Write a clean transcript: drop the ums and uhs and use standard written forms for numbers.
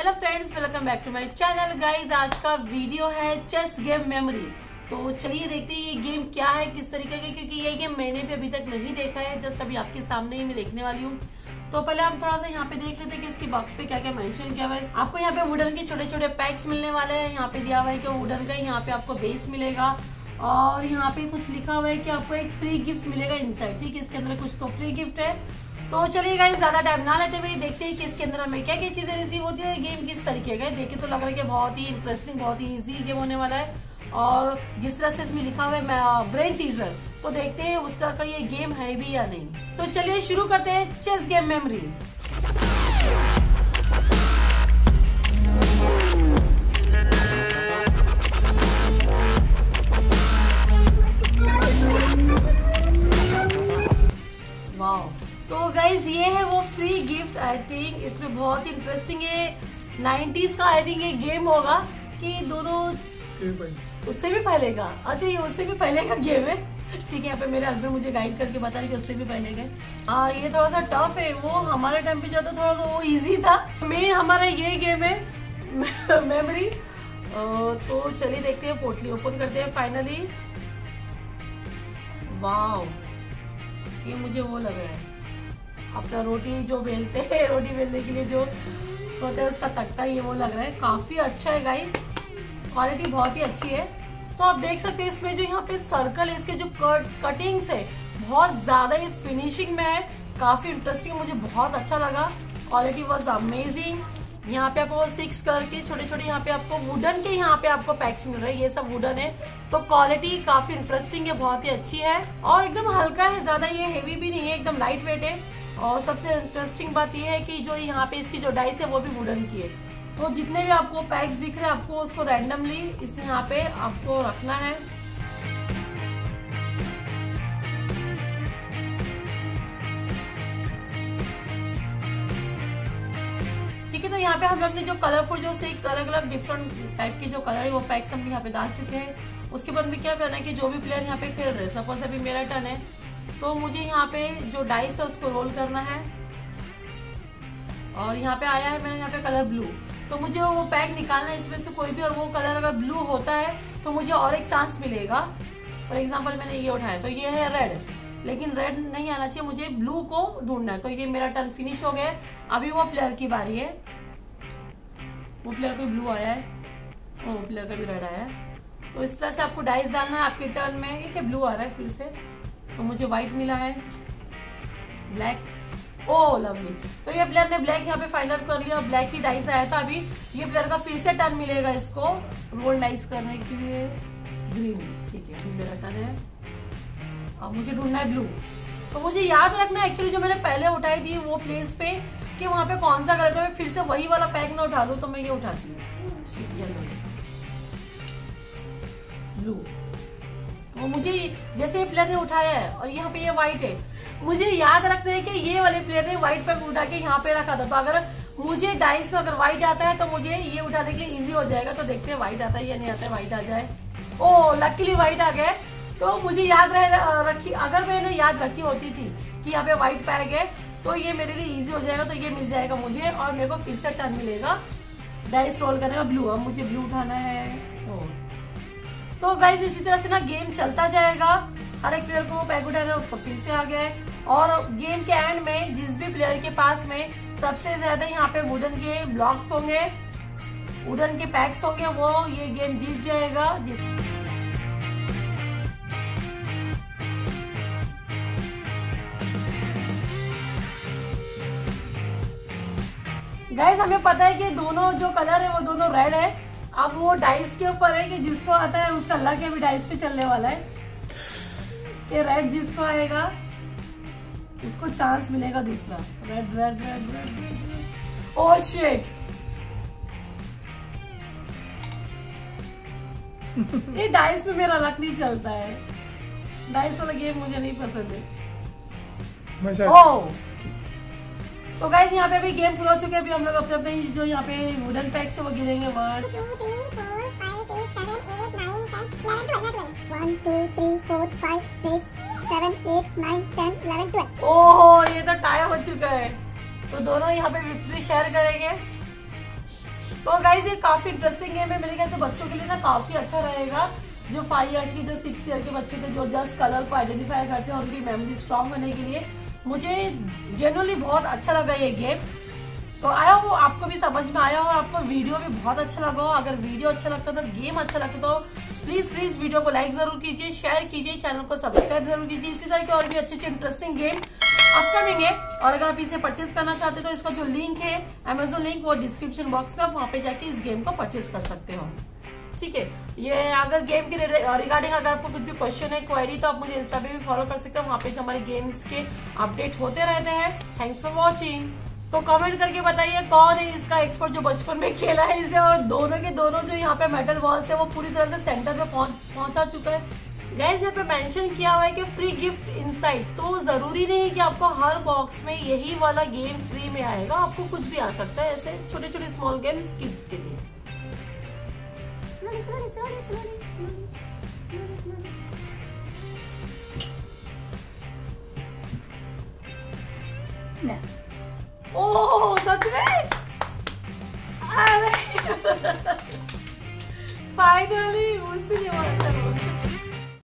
Hello friends, welcome back to my channel. Guys आज का video है चेस गेम मेमोरी। तो चलिए देखते हैं ये गेम क्या है, किस तरीके का, क्योंकि ये गेम मैंने भी अभी तक नहीं देखा है। जस्ट अभी आपके सामने ही मैं देखने वाली हूँ। तो पहले हम थोड़ा सा यहाँ पे देख लेते हैं कि इसकी बॉक्स पे क्या क्या मेंशन किया हुआ है। आपको यहाँ पे वुडन के छोटे छोटे पैक्स मिलने वाले हैं। यहाँ पे दिया हुआ है कि वुडन का यहाँ पे आपको बेस मिलेगा और यहाँ पे कुछ लिखा हुआ है कि आपको एक फ्री गिफ्ट मिलेगा इनसाइड। ठीक है, इसके अंदर कुछ तो फ्री गिफ्ट है। तो चलिए गाइस ज्यादा टाइम ना लेते हुए देखते हैं कि इसके अंदर हमें क्या क्या चीजें रिसीव होती है। गेम किस तरीके का है देखे तो लग रहा है कि बहुत ही इंटरेस्टिंग, बहुत ही इजी गेम होने वाला है। और जिस तरह से इसमें लिखा हुआ है ब्रेन टीजर, तो देखते हैं उस तरह का ये गेम है भी या नहीं। तो चलिए शुरू करते हैं चेस गेम मेमोरी। तो गाइज ये है वो फ्री गिफ्ट। आई थिंक इसमें बहुत इंटरेस्टिंग है, 90s का आई थिंक ये गेम होगा कि दोनों उससे भी पहले का। अच्छा, ये उससे भी पहले का गेम है। ठीक है, यहाँ पे मेरे हस्बैंड मुझे गाइड करके बता रहे कि उससे भी पहले का। ये थोड़ा सा टफ है, वो हमारे टाइम पे जाता थोड़ा सा वो इजी था। मेन हमारा ये गेम है मेमोरी। तो चलिए देखते हैं, पोटली ओपन करते हैं फाइनली। वाव, ये मुझे वो लग रहा है अपना रोटी जो बेलते हैं, रोटी बेलने के लिए जो होता है उसका तख्ता, ये वो लग रहा है। काफी अच्छा है गाइस, क्वालिटी बहुत ही अच्छी है। तो आप देख सकते हैं इसमें जो यहाँ पे सर्कल है, इसके जो कटिंग्स है बहुत ज्यादा ही फिनिशिंग में है। काफी इंटरेस्टिंग, मुझे बहुत अच्छा लगा। Quality was amazing. यहाँ पे आपको 6 कलर के छोटे छोटे यहाँ पे आपको वुडन के यहाँ पे आपको पैक्स मिल रहे हैं। ये सब वुडन है, तो क्वालिटी काफी इंटरेस्टिंग है, बहुत ही अच्छी है और एकदम हल्का है, ज्यादा ये हेवी भी नहीं है, एकदम लाइट वेट है। और सबसे इंटरेस्टिंग बात यह है कि जो यहाँ पे इसकी जो डाइस है वो भी वुडन की है। तो जितने भी आपको पैक्स दिख रहे हैं आपको उसको रैंडमली इस यहाँ पे आपको रखना है। ठीक है, तो यहाँ पे हम लोग ने जो कलरफुल जो 6 अलग अलग डिफरेंट टाइप के जो कलर है वो पैक्स हम यहाँ पे डाल चुके हैं। उसके बाद में क्या करना है कि जो भी प्लेयर यहाँ पे खेल रहे हैं, सपोज अभी मेरा टर्न है, तो मुझे यहाँ पे जो डाइस है उसको रोल करना है। और यहाँ पे आया है मैंने यहाँ पे कलर ब्लू, तो मुझे वो पैक निकालना है इसमें से कोई भी, और वो कलर अगर ब्लू होता है तो मुझे और एक चांस मिलेगा। फॉर एग्जाम्पल मैंने ये उठाया तो ये है रेड, लेकिन रेड नहीं आना चाहिए, मुझे ब्लू को ढूंढना है। तो ये मेरा टर्न फिनिश हो गया। अभी वो प्लेयर की बारी है, वो प्लेयर को ब्लू आया है, वो प्लेयर का भी रेड आया है। तो इस तरह से आपको डाइस डालना है आपके टर्न में। ये क्या ब्लू आ रहा है फिर से, तो मुझे व्हाइट मिला है, ब्लैक। ओ लवली, तो ये प्लेयर ने ब्लैक यहाँ पे फाइनल कर लिया, ब्लैक ही डाइस आया था। अभी ये प्लेयर का फिर से टर्न मिलेगा इसको रोल डाइस करने के लिए, ग्रीन। ठीक है, मेरा टर्न है, अब मुझे ढूंढना है ब्लू। तो मुझे याद रखना है एक्चुअली जो मैंने पहले उठाई थी वो प्लेस पे कि वहां पे कौन सा कलर, मैं फिर से वही वाला पैक ना उठा लूं। तो मैं ये उठाती हूँ ब्लू। तो मुझे जैसे ये प्लेयर ने उठाया है और यहाँ पे ये व्हाइट है, मुझे याद रखना है कि ये वाले प्लेयर ने व्हाइट पैक उठा के यहाँ पे रखा था। तो अगर मुझे डाइस में अगर व्हाइट आता है तो मुझे ये उठाने के लिए इजी हो जाएगा। तो देखते हैं व्हाइट आता है या नहीं आता है। व्हाइट आ जाए, ओ लकीली व्हाइट आ गया। तो मुझे याद रखी, अगर मैंने याद रखी होती थी कि यहाँ पे व्हाइट पैक है तो ये मेरे लिए इजी हो जाएगा। तो ये मिल जाएगा मुझे और मेरे को फिर से टर्न मिलेगा डाइस रोल करने का ब्लू। अब मुझे ब्लू उठाना है। तो गाइस इसी तरह से ना गेम चलता जाएगा, हर एक प्लेयर को पैक उठाना है, उसको फिर से आ गया है। और गेम के एंड में जिस भी प्लेयर के पास में सबसे ज्यादा यहाँ पे वुडन के ब्लॉक्स होंगे, वुडन के पैक्स होंगे, वो ये गेम जीत जाएगा। गाइस हमें पता है कि दोनों जो कलर है वो दोनों रेड है। अब वो डाइस के ऊपर है कि जिसको आता है उसका लक है भी डाइस पे चलने वाला है कि रेड जिसको आएगा उसको चांस मिलेगा दूसरा। Red red red red, oh shit. ये डाइस पे मेरा लक नहीं चलता है, डाइस वाला गेम मुझे नहीं पसंद है। ओह, तो गाइस यहाँ पे अभी गेम पूरा हो चुके हैं। अभी हम लोग अपने अपने जो यहाँ पे वुडन पैक्स है वो गिनेंगे। 1 2 3 4 5 6 7 8 9 10 11 12 1 2 3 4 5 6 7 8 9 10 11 12। ओहो, ये तो टाई हो चुका है। तो दोनों यहाँ पे विक्ट्री शेयर करेंगे। तो गाइस ये काफी इंटरेस्टिंग गेम है, मेरे ख्याल से बच्चों के लिए ना काफी अच्छा रहेगा। जो 5 इयर्स की, जो 6 ईयर के बच्चे थे, जो जस्ट कलर को आइडेंटिफाई करते हैं, उनकी मेमोरी स्ट्रांग करने के लिए मुझे जेन्युइनली बहुत अच्छा लगा ये गेम। तो आया हो, आपको भी समझ में आया हो, आपको वीडियो भी बहुत अच्छा लगा हो। अगर वीडियो अच्छा लगता तो, गेम अच्छा लगता तो प्लीज वीडियो को लाइक जरूर कीजिए, शेयर कीजिए, चैनल को सब्सक्राइब जरूर कीजिए। इसी तरह के और भी अच्छे इंटरेस्टिंग गेम अपकमिंग है। और अगर आप इसे परचेज करना चाहते हो तो इसका जो लिंक है, Amazon लिंक, वो डिस्क्रिप्शन बॉक्स में, आप वहां पे जाके इस गेम को परचेज कर सकते हो। ठीक है, ये अगर गेम के रिगार्डिंग अगर आपको कुछ भी क्वेश्चन है, क्वेरी, तो आप मुझे इंस्टा पे भी फॉलो कर सकते हो। वहां पे जो हमारे गेम्स के अपडेट होते रहते हैं। Thanks for watching. तो कमेंट करके बताइए कौन है इसका एक्सपर्ट जो बचपन में खेला है इसे, और दोनों के दोनों जो यहाँ पे मेटल बॉल्स है वो पूरी तरह से सेंटर पे पहुंचा चुका है। गाइस यहाँ पे मेंशन किया हुआ है कि फ्री गिफ्ट इनसाइड, तो जरूरी नहीं है कि आपको हर बॉक्स में यही वाला गेम फ्री में आएगा, आपको कुछ भी आ सकता है। ऐसे छोटे छोटे स्मॉल गेम्स किड्स के लिए। ओह सच में, अरे फाइनली मुझसे